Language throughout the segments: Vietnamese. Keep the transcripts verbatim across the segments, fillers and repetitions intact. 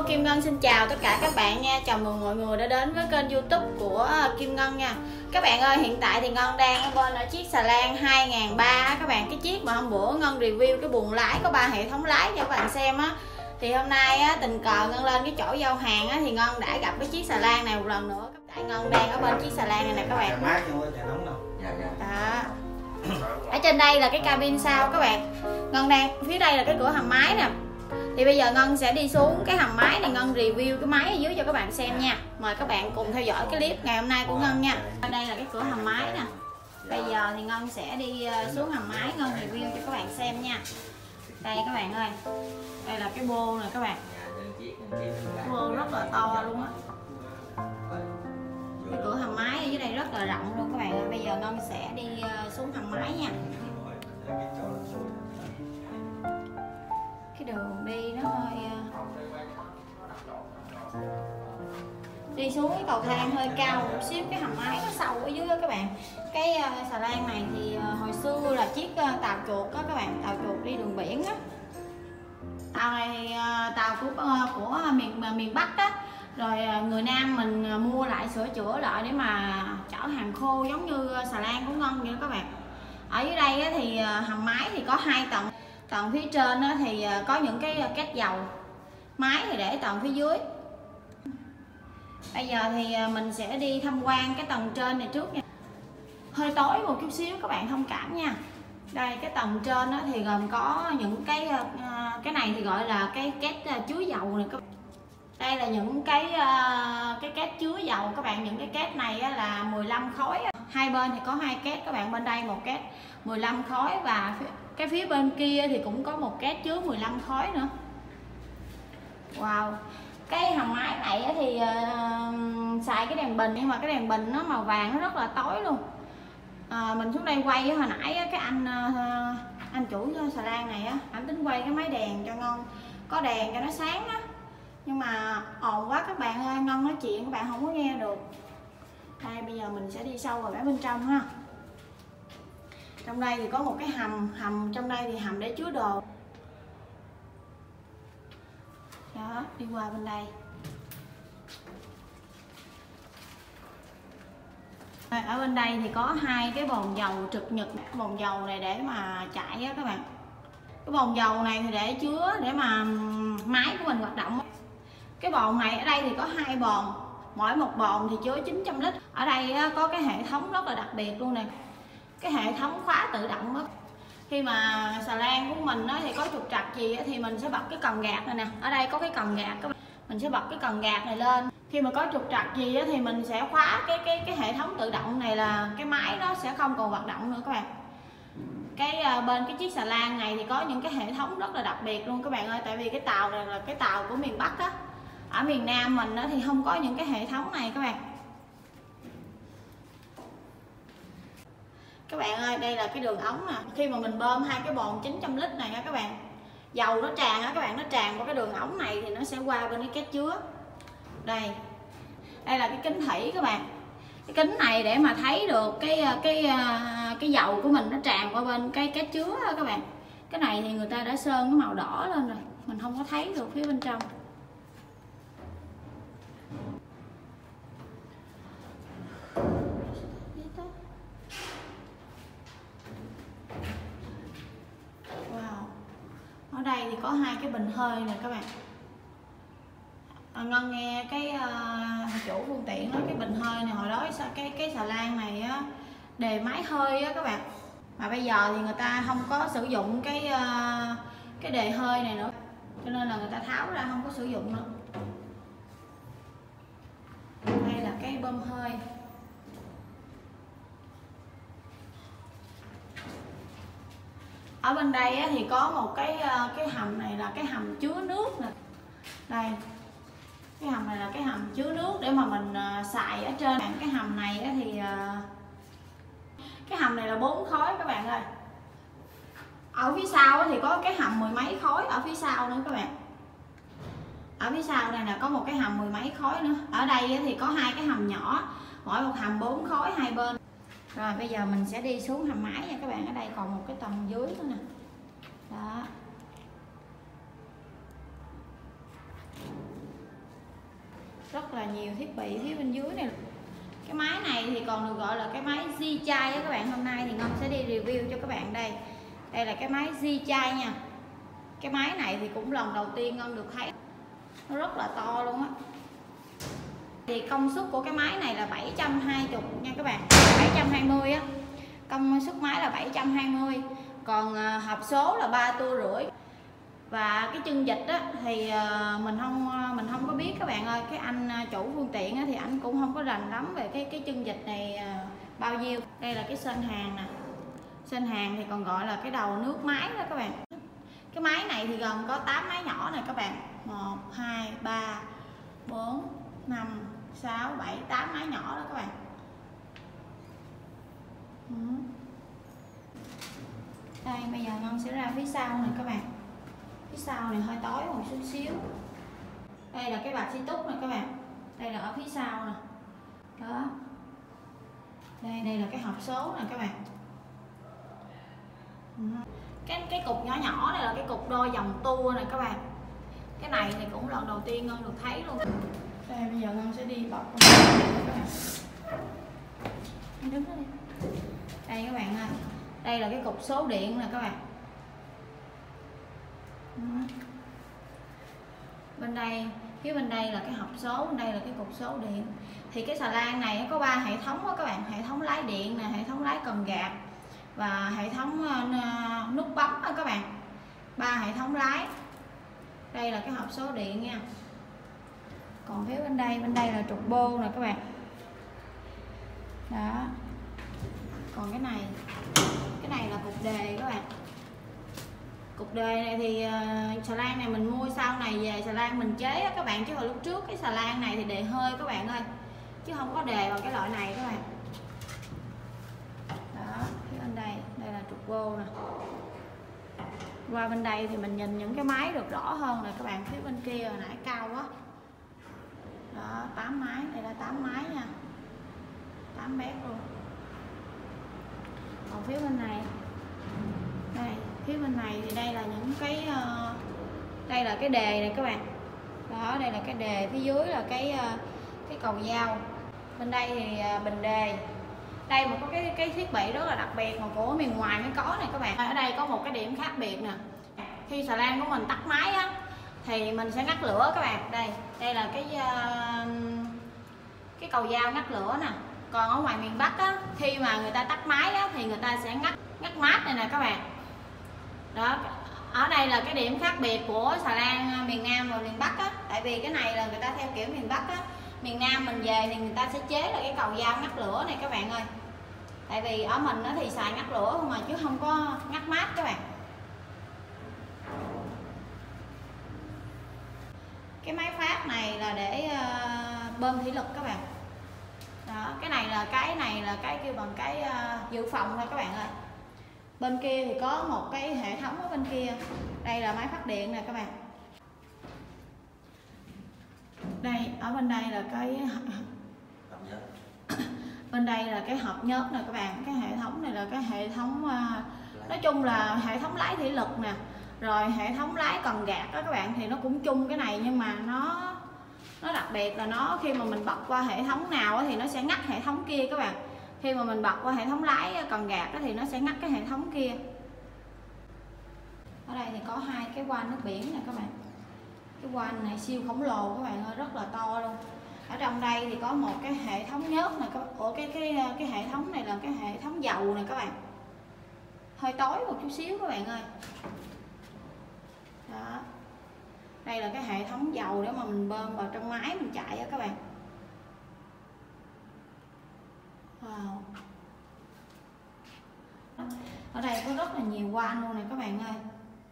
Kim Ngân xin chào tất cả các bạn nha. Chào mừng mọi người đã đến với kênh YouTube của Kim Ngân nha. Các bạn ơi, hiện tại thì Ngân đang ở bên ở chiếc xà lan hai nghìn ba trăm các bạn. Cái chiếc mà hôm bữa Ngân review cái buồng lái có ba hệ thống lái cho các bạn xem á. Thì hôm nay á, tình cờ Ngân lên cái chỗ giao hàng á, thì Ngân đã gặp cái chiếc xà lan này một lần nữa. Tại Ngân đang ở bên chiếc xà lan này nè các bạn. Đó. Ở trên đây là cái cabin sau các bạn. Ngân đang phía đây là cái cửa hầm máy nè. Thì bây giờ Ngân sẽ đi xuống cái hầm máy này, Ngân review cái máy ở dưới cho các bạn xem nha. Mời các bạn cùng theo dõi cái clip ngày hôm nay của Ngân nha. Đây là cái cửa hầm máy nè. Bây giờ thì Ngân sẽ đi xuống hầm máy, Ngân review cho các bạn xem nha. Đây các bạn ơi. Đây là cái bô nè các bạn. Cái bô rất là to luôn á. Cái cửa hầm máy ở dưới đây rất là rộng luôn các bạn ơi. Bây giờ Ngân sẽ đi xuống hầm máy nha. Cái đường đi nó hơi đi xuống cái cầu thang hơi cao một xíu, cái hầm máy nó sâu ở dưới đó các bạn. Cái xà lan này thì hồi xưa là chiếc tàu chuột đó các bạn, tàu chuột đi đường biển á. Tàu này thì tàu của của miền miền Bắc á, rồi người Nam mình mua lại sửa chữa lại để mà chở hàng khô giống như xà lan của Ngân vậy đó các bạn. Ở dưới đây á, thì hầm máy thì có hai tầng. Tầng phía trên á, thì có những cái két dầu, máy thì để tầng phía dưới. Bây giờ thì mình sẽ đi tham quan cái tầng trên này trước nha. Hơi tối một chút xíu các bạn thông cảm nha. Đây cái tầng trên á, thì gồm có những cái cái này thì gọi là cái két chứa dầu này các bạn. Đây là những cái cái két chứa dầu các bạn. Những cái két này á, là mười lăm khối. Hai bên thì có hai két các bạn, bên đây một két mười lăm khối và cái phía bên kia thì cũng có một két chứa mười lăm khối nữa. Wow. Cái hầm máy này thì uh, xài cái đèn bình, nhưng mà cái đèn bình nó màu vàng nó rất là tối luôn. À, mình xuống đây quay hồi nãy cái anh uh, anh chủ xà lan này á, anh tính quay cái máy đèn cho Ngân, có đèn cho nó sáng á, nhưng mà ồn quá các bạn ơi, Ngân nói chuyện các bạn không có nghe được. Đây bây giờ mình sẽ đi sâu vào bên trong ha. Trong đây thì có một cái hầm, hầm trong đây thì hầm để chứa đồ. Đó, đi qua bên đây. Ở bên đây thì có hai cái bồn dầu trực nhật. Bồn dầu này để mà chạy á các bạn. Cái bồn dầu này thì để chứa để mà máy của mình hoạt động. Cái bồn này ở đây thì có hai bồn, mỗi một bồn thì chứa chín trăm lít. Ở đây có cái hệ thống rất là đặc biệt luôn nè. Cái hệ thống khóa tự động đó. Khi mà xà lan của mình thì có trục trặc gì thì mình sẽ bật cái cần gạt này nè. Ở đây có cái cần gạt các bạn. Mình sẽ bật cái cần gạt này lên. Khi mà có trục trặc gì thì mình sẽ khóa cái cái cái hệ thống tự động này, là cái máy nó sẽ không còn hoạt động nữa các bạn. Cái bên cái chiếc xà lan này thì có những cái hệ thống rất là đặc biệt luôn các bạn ơi. Tại vì cái tàu này là cái tàu của miền Bắc á. Ở miền Nam mình thì không có những cái hệ thống này các bạn. Các bạn ơi, đây là cái đường ống nè. Khi mà mình bơm hai cái bồn chín trăm lít này á các bạn, dầu nó tràn á các bạn, nó tràn qua cái đường ống này thì nó sẽ qua bên cái két chứa. Đây. Đây là cái kính thủy các bạn. Cái kính này để mà thấy được cái cái cái dầu của mình nó tràn qua bên cái két chứa đó các bạn. Cái này thì người ta đã sơn cái màu đỏ lên rồi, mình không có thấy được phía bên trong. Ở đây thì có hai cái bình hơi nè các bạn. À, Ngân nghe cái uh, chủ phương tiện nói cái bình hơi này hồi đó cái cái xà lan này á, đề máy hơi á các bạn. Mà bây giờ thì người ta không có sử dụng cái uh, cái đề hơi này nữa, cho nên là người ta tháo ra không có sử dụng nữa. Đây là cái bơm hơi. Ở bên đây thì có một cái cái hầm này là cái hầm chứa nước nè. Đây. Cái hầm này là cái hầm chứa nước để mà mình xài ở trên. Cái hầm này thì cái hầm này là bốn khối các bạn ơi. Ở phía sau thì có cái hầm mười mấy khối ở phía sau nữa các bạn. Ở phía sau này là có một cái hầm mười mấy khối nữa. Ở đây thì có hai cái hầm nhỏ, mỗi một hầm bốn khối hai bên. Rồi bây giờ mình sẽ đi xuống hầm máy nha các bạn. Ở đây còn một cái tầng dưới nữa nè. Đó. rất là nhiều thiết bị phía bên dưới này. Cái máy này thì còn được gọi là cái máy G-Chai á các bạn. Hôm nay thì Ngân sẽ đi review cho các bạn đây. Đây là cái máy G-Chai nha. Cái máy này thì cũng lần đầu tiên Ngân được thấy, nó rất là to luôn á. Thì công suất của cái máy này là bảy trăm hai mươi nha các bạn, bảy trăm hai mươi á. Công suất máy là bảy trăm hai mươi. Còn uh, hộp số là ba tua rưỡi. Và cái chân vịt á thì uh, mình không mình không có biết các bạn ơi. Cái anh chủ phương tiện á thì anh cũng không có rành lắm về cái cái chân vịt này uh, bao nhiêu. Đây là cái sên hàng nè. Sên hàng thì còn gọi là cái đầu nước máy đó các bạn. Cái máy này thì gồm có tám máy nhỏ này các bạn. Một, hai, ba, bốn, năm, sáu, bảy, tám máy nhỏ đó các bạn. Ừ. Đây bây giờ Ngân sẽ ra phía sau này các bạn. Phía sau này hơi tối một chút xíu. Đây là cái bạc xi túc này các bạn. Đây là ở phía sau nè. Đó. Đây đây là cái hộp số nè các bạn. Ừ. Cái cái cục nhỏ nhỏ này là cái cục đôi dòng tua này các bạn. Cái này thì cũng lần đầu tiên Ngân được thấy luôn. Đây bây giờ Ngân sẽ đi bọc các bạn. Đứng đó đi. Đây các bạn ơi. Đây là cái cục số điện nè các bạn. Ừ. Bên đây, phía bên đây là cái hộp số, bên đây là cái cục số điện. Thì cái xà lan này có ba hệ thống đó các bạn, hệ thống lái điện nè, hệ thống lái cần gạt và hệ thống uh, nút bấm đó các bạn. Ba hệ thống lái. Đây là cái hộp số điện nha. Còn phía bên đây, bên đây là trục bô nè các bạn. Đó. Còn cái này, cái này là cục đề các bạn. Cục đề này thì uh, xà lan này mình mua sau này về xà lan mình chế á các bạn, chứ hồi lúc trước cái xà lan này thì đề hơi các bạn ơi, chứ không có đề bằng cái loại này các bạn. Đó, phía bên đây, đây là trục vô nè. Qua bên đây thì mình nhìn những cái máy được rõ hơn nè các bạn. Phía bên kia hồi nãy cao quá. Đó, tám máy, đây là tám máy nha. tám mét luôn. Còn phía bên này, đây, phía bên này thì đây là những cái uh, đây là cái đề này các bạn. Đó, đây là cái đề, phía dưới là cái uh, cái cầu dao. Bên đây thì uh, bình đề. Đây một có cái cái thiết bị rất là đặc biệt mà của miền ngoài mới có này các bạn. Ở đây có một cái điểm khác biệt nè. Khi xà lan của mình tắt máy á thì mình sẽ ngắt lửa các bạn. Đây, đây là cái uh, cái cầu dao ngắt lửa nè. Còn ở ngoài miền Bắc á, khi mà người ta tắt máy á thì người ta sẽ ngắt ngắt mát này nè các bạn. Đó, ở đây là cái điểm khác biệt của xà lan miền Nam và miền Bắc á. Tại vì cái này là người ta theo kiểu miền Bắc á, miền Nam mình về thì người ta sẽ chế là cái cầu dao ngắt lửa này các bạn ơi. Tại vì ở mình á thì xài ngắt lửa không mà, chứ không có ngắt mát các bạn. Cái máy phát này là để uh, bơm thủy lực các bạn. Đó, cái này là cái này là cái kêu bằng cái uh, dự phòng thôi các bạn ơi. Bên kia thì có một cái hệ thống ở bên kia. Đây là máy phát điện nè các bạn. Đây, ở bên đây là cái bên đây là cái hộp nhớt nè các bạn. Cái hệ thống này là cái hệ thống uh, nói chung là hệ thống lái thủy lực nè, rồi hệ thống lái cần gạt đó các bạn. Thì nó cũng chung cái này, nhưng mà nó nó đặc biệt là nó khi mà mình bật qua hệ thống nào thì nó sẽ ngắt hệ thống kia các bạn. Khi mà mình bật qua hệ thống lái cần gạt thì nó sẽ ngắt cái hệ thống kia. Ở đây thì có hai cái van nước biển nè các bạn. Cái van này siêu khổng lồ các bạn ơi, rất là to luôn. Ở trong đây thì có một cái hệ thống nhớt nè các bạn. Ủa, cái cái cái hệ thống này là cái hệ thống dầu nè các bạn. Hơi tối một chút xíu các bạn ơi. Đó. Đây là cái hệ thống dầu để mà mình bơm vào trong máy mình chạy á các bạn. Wow. Ở đây có rất là nhiều van luôn nè các bạn ơi.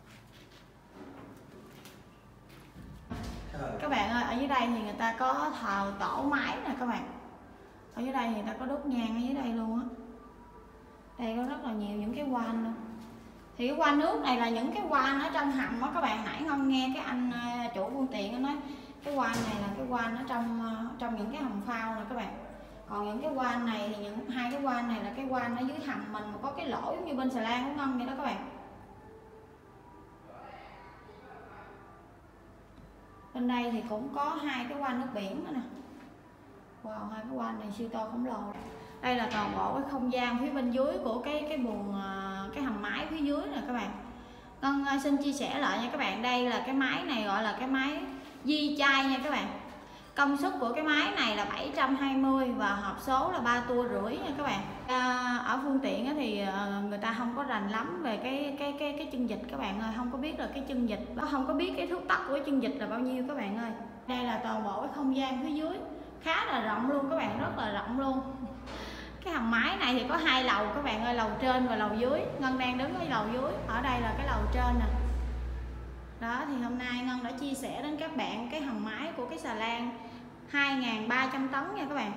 Các bạn ơi, ở dưới đây thì người ta có thờ tổ máy nè các bạn. Ở dưới đây thì người ta có đốt nhang ở dưới đây luôn á. Đây có rất là nhiều những cái van luôn. Thì cái van nước này là những cái van ở trong hầm á các bạn. Nãy Ngân nghe cái anh chủ phương tiện nó nói cái van này là cái van ở trong trong những cái hầm phao nè các bạn. Còn những cái van này thì những hai cái van này là cái van ở dưới hầm mình mà có cái lỗ giống như bên xà lan của Ngân vậy đó các bạn. Bên đây thì cũng có hai cái van nước biển nữa nè. Wow, hai cái van này siêu to khổng lồ. Đây là toàn bộ cái không gian phía bên dưới của cái cái buồng cái hầm máy phía dưới nè các bạn. Ngân xin chia sẻ lại nha các bạn, đây là cái máy này gọi là cái máy di chai nha các bạn. Công suất của cái máy này là bảy trăm hai mươi và hộp số là ba tua rưỡi nha các bạn. À, ở phương tiện thì người ta không có rành lắm về cái cái cái cái chân vịt các bạn ơi, không có biết là cái chân vịt, nó không có biết cái thước tắc của cái chân vịt là bao nhiêu các bạn ơi. Đây là toàn bộ cái không gian phía dưới khá là rộng luôn các bạn, rất là rộng luôn. Cái hầm máy này thì có hai lầu các bạn ơi, lầu trên và lầu dưới. Ngân đang đứng ở lầu dưới, ở đây là cái lầu trên nè. Đó thì hôm nay Ngân đã chia sẻ đến các bạn cái hầm máy của cái xà lan hai nghìn ba trăm tấn nha các bạn.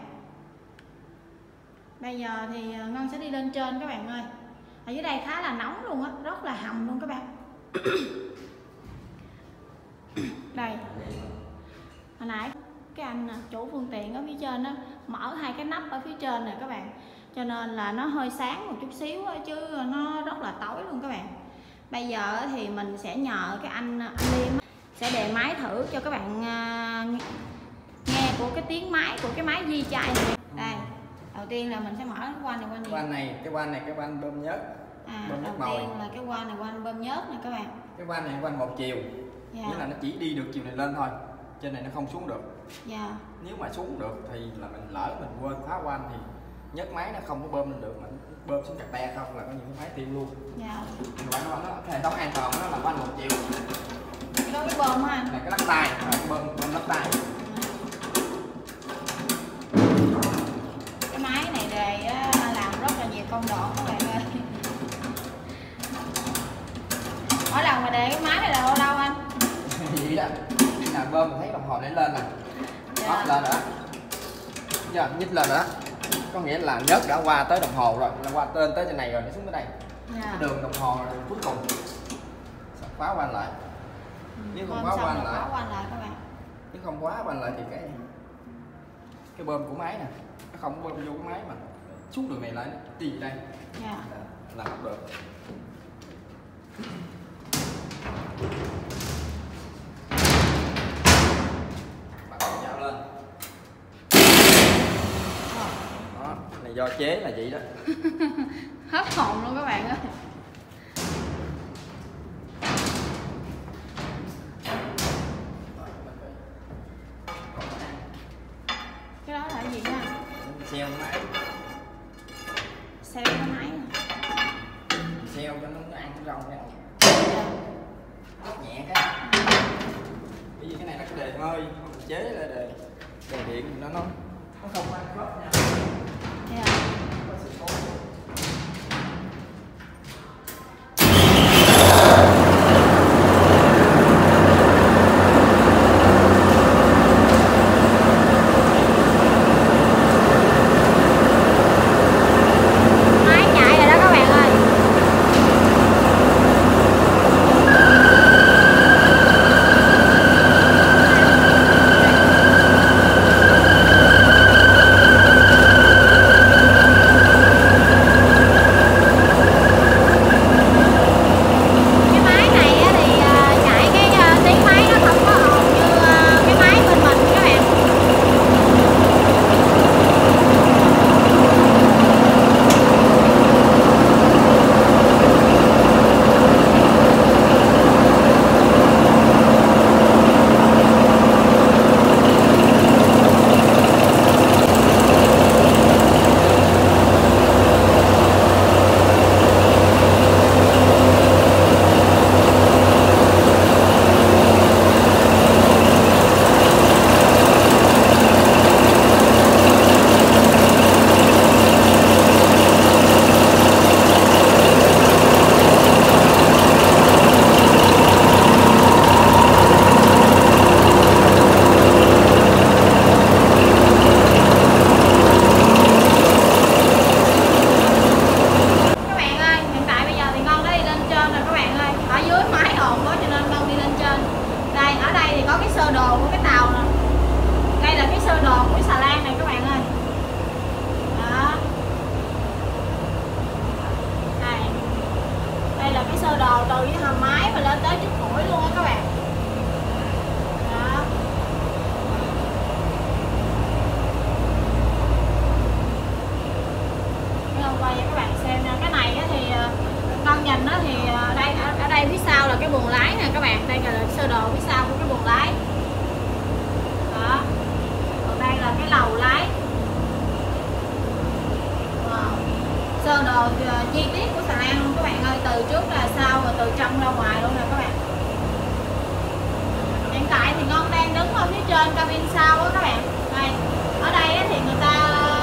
Bây giờ thì Ngân sẽ đi lên trên các bạn ơi. Ở dưới đây khá là nóng luôn á, rất là hầm luôn các bạn. Đây, hồi nãy cái anh chủ phương tiện ở phía trên đó mở hai cái nắp ở phía trên này các bạn, cho nên là nó hơi sáng một chút xíu đó, chứ nó rất là tối luôn các bạn. Bây giờ thì mình sẽ nhờ cái anh, anh Liêm sẽ đề máy thử cho các bạn nghe của cái tiếng máy của cái máy di chai này. Đây, đầu tiên là mình sẽ mở cái van này van này. Van này, cái van này cái van bơm nhớt. À, bơm đầu tiên là cái van này van bơm nhớt nè các bạn. Cái van này van một chiều, dạ. Nghĩa là nó chỉ đi được chiều này lên thôi, trên này nó không xuống được. Dạ. Nếu mà xuống được thì là mình lỡ mình quên phá van thì nhớt máy nó không có bơm lên được, mà bơm xuống chặt te không là có những cái máy tiêu luôn. Dạ. Bạn nó nó hệ thống an toàn nó là van một chiều. Cái đó cái bơm ha. Này cái lắc tay, bơm bơm lắc tay. Cái máy này đề làm rất là nhiều công đoạn các bạn ơi. Mỗi lần mà đề cái máy này là bao lâu anh? Vậy đó. Là bơm thấy đồng hồ để lên nè. Dạ. Lên rồi đó. Giờ nhích lên rồi đó. Có nghĩa là nhớt đã qua tới đồng hồ rồi, là qua tên tới trên này rồi, nó xuống tới đây. Dạ. Cái đường đồng hồ cuối cùng khóa van lại. Ừ, nếu không khóa van lại, lại các bạn. Nếu không khóa van lại thì cái cái bơm của máy nè, nó không bơm vô cái máy mà xuống đường này lại đi đây. Dạ. Làm không được. Lên. Đó, này do chế là vậy đó. Hết hồn luôn các bạn ơi. Cái đó là cái gì nha? Xeo máy. Xeo cái máy. Xeo cho nó ăn cái rau này. Rất nhẹ cái. Bởi vì cái này nó cái đề hơi, chế là đề đề điện nó nó nó không ăn khớp nha. Yeah. Hãy subscribe cho kênh Ghiền Mì Gõ để không bỏ lỡ bạn, đây là sơ đồ phía sau của cái buồng lái đó, còn đây là cái lầu lái. Wow. Sơ đồ uh, chi tiết của xà lan luôn các bạn ơi, từ trước là sau và từ trong ra ngoài luôn nè các bạn. Hiện tại thì Ngân đang đứng ở phía trên cabin sau đó các bạn. Đây, ở đây thì người ta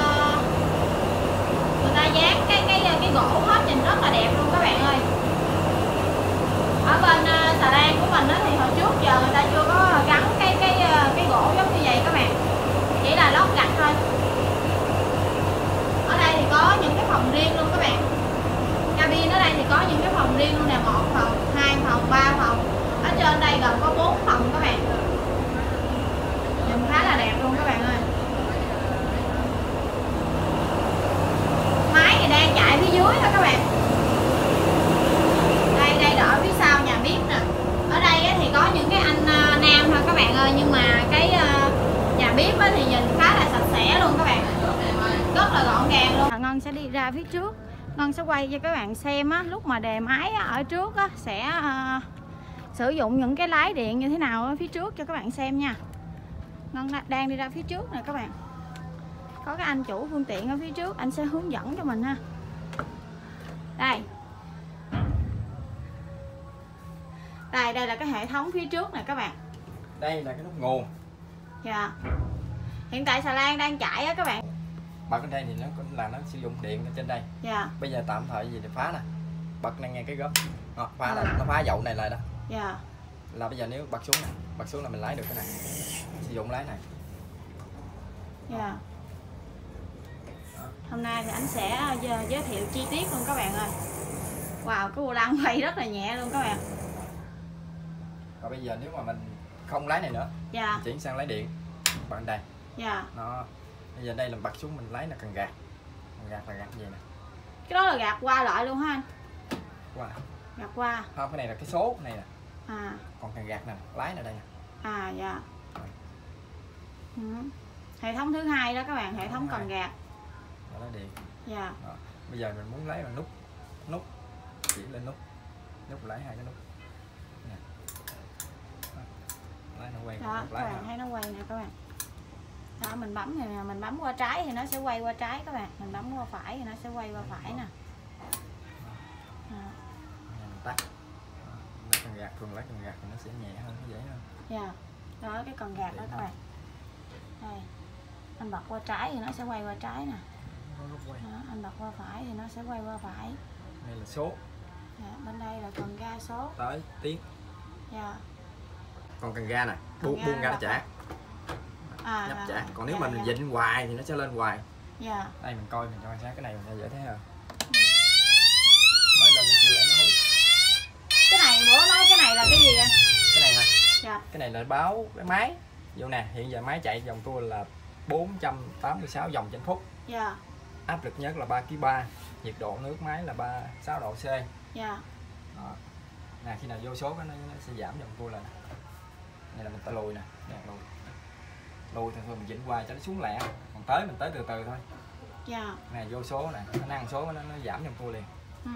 người ta dán cái cái cái gỗ hết, nhìn rất là đẹp luôn các bạn ơi. Ở bên uh, xà lan của mình đó thì hồi trước giờ người ta chưa có gắn cái cái cái gỗ giống như vậy các bạn, chỉ là lót gạch thôi. Ở đây thì có những cái phòng riêng luôn các bạn. Cabin ở đây thì có những cái phòng riêng luôn nè, một phòng, hai phòng, ba phòng. Ở trên đây gồm có bốn phòng các bạn. Nhìn khá là đẹp luôn các bạn ơi. Máy thì đang chạy phía dưới thôi các bạn. Đây đây đỡ phía sau nhà bếp nè. Ở đây thì có những cái anh nam thôi các bạn ơi, nhưng mà cái nhà bếp thì nhìn khá là sạch sẽ luôn các bạn, rất là gọn gàng luôn. Ngân sẽ đi ra phía trước, Ngân sẽ quay cho các bạn xem á, lúc mà đề máy á, ở trước á, sẽ uh, sử dụng những cái lái điện như thế nào ở phía trước cho các bạn xem nha. Ngân đang đi ra phía trước nè các bạn, có cái anh chủ phương tiện ở phía trước, anh sẽ hướng dẫn cho mình ha. Đây đây đây là cái hệ thống phía trước nè các bạn. Đây là cái nút nguồn. Dạ. Hiện tại xà lan đang chạy á các bạn. Bật ở đây thì nó cũng là nó sử dụng điện ở trên đây. Dạ. Bây giờ tạm thời gì thì phá nè, bật này nghe cái gấp, đó, phá là nó phá dậu này lại đó. Dạ. Là bây giờ nếu bật xuống này, bật xuống là mình lái được cái này, sử dụng lái này. Dạ. Hôm nay thì anh sẽ giới thiệu chi tiết luôn các bạn ơi. Wow, cái vô lăng quay rất là nhẹ luôn các bạn. Còn bây giờ nếu mà mình không lái này nữa, dạ, mình chuyển sang lái điện, bật đây. Dạ. Nó bây giờ đây là bật xuống mình lái là cần gạt, cần gạt là gạt gì nè. Cái đó là gạt qua lại luôn ha anh? Qua. Gạt qua. Không, cái này là cái số này nè. À. Còn cần gạt nè, lái là đây nè. À dạ. Ừ. Hệ thống thứ hai đó các bạn, hệ thống cần gạt. Đó là điện. Dạ. Đó. Bây giờ mình muốn lấy là nút, nút, chỉ lên nút, nút lấy hai cái nút. Nè. Lái nó quay. Đó, các bạn thấy nó quay nè các bạn. Đó, mình bấm thì mình bấm qua trái thì nó sẽ quay qua trái các bạn, mình bấm qua phải thì nó sẽ quay qua phải nè. Mình tắt. Lấy cần gạt, thường lấy cần gạt thì nó sẽ nhẹ hơn, nó dễ hơn. Dạ. Đó, cái cần gạt đó các bạn. Đây. Anh bật qua trái thì nó sẽ quay qua trái nè. Đó, anh bật qua phải thì nó sẽ quay qua phải. Đây là số. Dạ, bên đây là cần ga số. Tới tiếng. Dạ. Còn cần ga nè, buông buông ra nó trả. À, nhấp trả. Còn nếu dạ, mà mình dạ. dịnh hoài thì nó sẽ lên hoài. Dạ. Đây mình coi mình cho quan sát cái này mình sẽ dễ thấy hơn. Mới lần chưa anh thấy. Cái này bữa nói cái này là cái gì anh? Cái này hả? Dạ. Cái này là báo cái máy. Vô nè, hiện giờ máy chạy vòng tua là bốn trăm tám mươi sáu vòng trên phút. Dạ. Áp lực nhất là ba ki lô gam, nhiệt độ nước máy là ba mươi sáu độ C. Dạ. Đó. Nè, khi nào vô số nó, nó sẽ giảm vòng tua lại. Này là mình ta lùi nè, nè lùi. Lùi thì thôi mình chỉnh qua cho nó xuống lẹ, còn tới mình tới từ từ thôi. Dạ. Nè vô số nè, nó ăn số nó, nó giảm vòng tua liền. Ừ.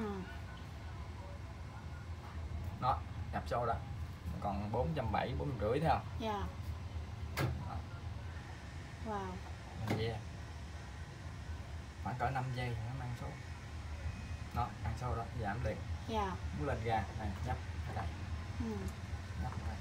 Đó, nhập số đó. Còn bốn trăm bảy mươi, bốn trăm rưỡi thấy không? Dạ. Đó. Wow. Yeah. Khoảng cỡ năm giây thì nó ăn số. Đó, ăn số đó, giảm liền. Dạ. Muốn lên ga này, nhấp ở đây. Ừ. Nhấp ở đây.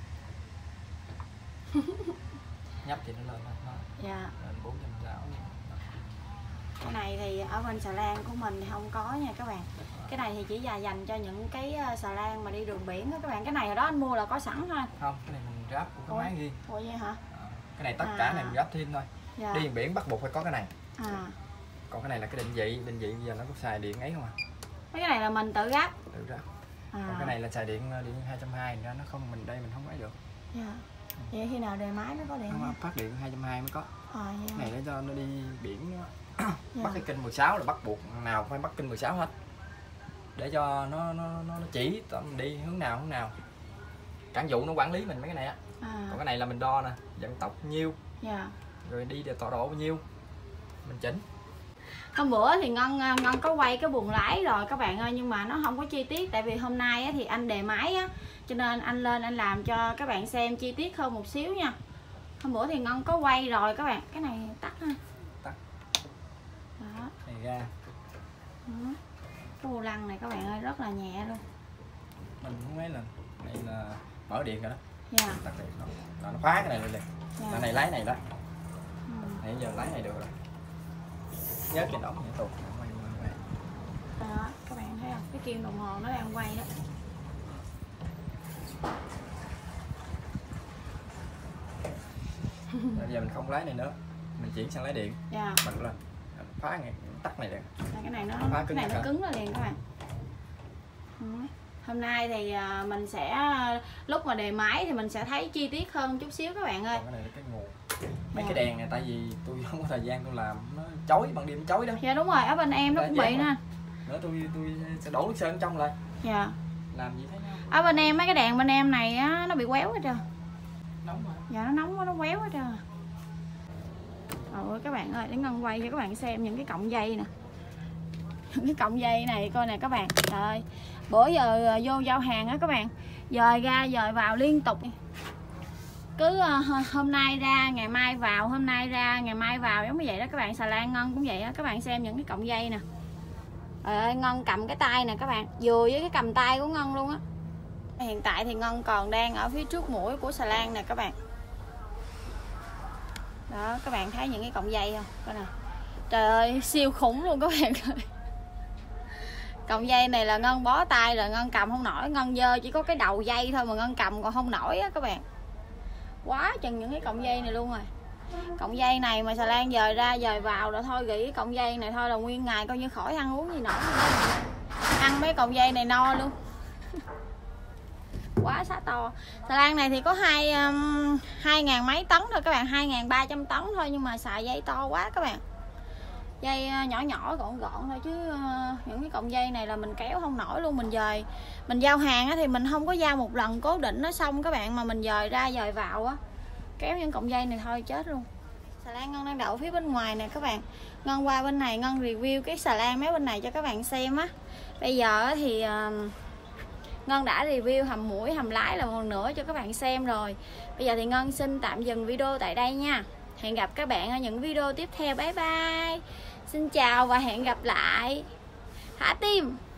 Nhấp thì nó lên nó Dạ. lên bốn trăm sáu mươi. Cái này thì ở bên xà lan của mình thì không có nha các bạn. Cái này thì chỉ là dành cho những cái xà lan mà đi đường biển đó các bạn. Cái này hồi đó anh mua là có sẵn thôi. Không, cái này mình ráp của cái máy riêng. Ủa vậy hả? Cái này tất à. cả này mình ráp thêm thôi. Dạ. Đi đường biển bắt buộc phải có cái này. À. Còn cái này là cái định vị, định vị bây giờ nó có xài điện ấy không à? Mấy cái này là mình tự gắp. Tự ráp. À. Còn cái này là xài điện điện hai trăm hai mươi ra nó không, mình đây mình không ấy được. Dạ. Vậy khi nào đề máy mới có điện? Không, phát điện hai trăm hai mươi mới có. À, vậy Cái này để cho nó đi biển nó dạ. bắt cái kênh mười sáu là bắt buộc nào phải bắt kênh mười sáu hết. Để cho nó nó nó, nó chỉ tầm đi hướng nào hướng nào. Cảng vụ nó quản lý mình mấy cái này á. À. Còn cái này là mình đo nè, vận tốc nhiêu. Dạ. Rồi đi tọa độ bao nhiêu. Mình chỉnh. Hôm bữa thì Ngân Ngân có quay cái buồng lái rồi các bạn ơi, nhưng mà nó không có chi tiết, tại vì hôm nay á, thì anh đề máy á, cho nên anh lên anh làm cho các bạn xem chi tiết hơn một xíu nha. Hôm bữa thì Ngân có quay rồi các bạn. Cái này tắt ha. Tắt. Đó. Này ra. Đó. Cái vô lăng này các bạn ơi rất là nhẹ luôn. Mình không mấy lần. Này là mở điện rồi đó. Dạ. Tắt điện rồi. Nó khóa cái này lên liền. Dạ. Là này lái này đó. Ừ. Nãy giờ lái này được rồi. Nhớ cái ống nhớ tụt. Đó, các bạn thấy không? Cái kim đồng hồ nó đang quay đó. Bây giờ mình không lái này nữa, mình chuyển sang lái điện. Dạ. Bật lên, phá này, tắt này liền. Cái này nó Phá cái này nó hả? cứng ra liền các bạn. Ừ. Hôm nay thì mình sẽ lúc mà đề máy thì mình sẽ thấy chi tiết hơn chút xíu các bạn ơi. Còn cái này là cái nguồn. Mấy Dạ. cái đèn này tại vì tôi không có thời gian tôi làm, nó chói, ban đêm chói đó. Dạ đúng rồi, ở bên em nó cũng bị nè. Nữa tôi tôi sẽ đổ nước sơn trong lại. Dạ. Làm gì thấy nhau. Ở bên em mấy cái đèn bên em này á, nó bị quéo hết trơn. Nóng mà. Dạ nó nóng quá, nó quéo hết trơn. Ôi các bạn ơi, để Ngân quay cho các bạn xem những cái cọng dây nè. Những cái cọng dây này coi nè các bạn. Trời ơi, bữa giờ vô giao hàng á các bạn, dời ra dời vào liên tục. Cứ uh, hôm nay ra ngày mai vào, hôm nay ra ngày mai vào giống như vậy đó các bạn. Xà lan Ngân cũng vậy á, các bạn xem những cái cọng dây nè. Trời ơi, Ngân cầm cái tay nè các bạn, vừa với cái cầm tay của Ngân luôn á. Hiện tại thì Ngân còn đang ở phía trước mũi của xà lan nè các bạn. Đó, các bạn thấy những cái cọng dây không? Coi nè. Trời ơi, siêu khủng luôn các bạn ơi. Cọng dây này là Ngân bó tay rồi, Ngân cầm không nổi. Ngân dơ chỉ có cái đầu dây thôi mà Ngân cầm còn không nổi á các bạn. Quá chừng những cái cọng dây này luôn rồi. Cọng dây này mà xà lan dời ra dời vào rồi thôi, gỉ cọng dây này thôi là nguyên ngày coi như khỏi ăn uống gì nổi. Ăn mấy cọng dây này no luôn. Quá xá to. Xà lan này thì có hai um, hai ngàn mấy tấn thôi các bạn, hai ngàn ba trăm tấn thôi, nhưng mà xài dây to quá các bạn. Dây nhỏ nhỏ gọn gọn thôi, chứ uh, những cái cọng dây này là mình kéo không nổi luôn. Mình dời mình giao hàng á, thì mình không có giao một lần cố định nó xong các bạn, mà mình dời ra dời vào á, kéo những cọng dây này thôi chết luôn. Xà lan Ngân đang đậu phía bên ngoài nè các bạn. Ngân qua bên này Ngân review cái xà lan mấy bên này cho các bạn xem á. Bây giờ thì uh, Ngân đã review hầm mũi hầm lái là một lần nữa cho các bạn xem rồi. Bây giờ thì Ngân xin tạm dừng video tại đây nha. Hẹn gặp các bạn ở những video tiếp theo. Bye bye. Xin chào và hẹn gặp lại. Thả tim.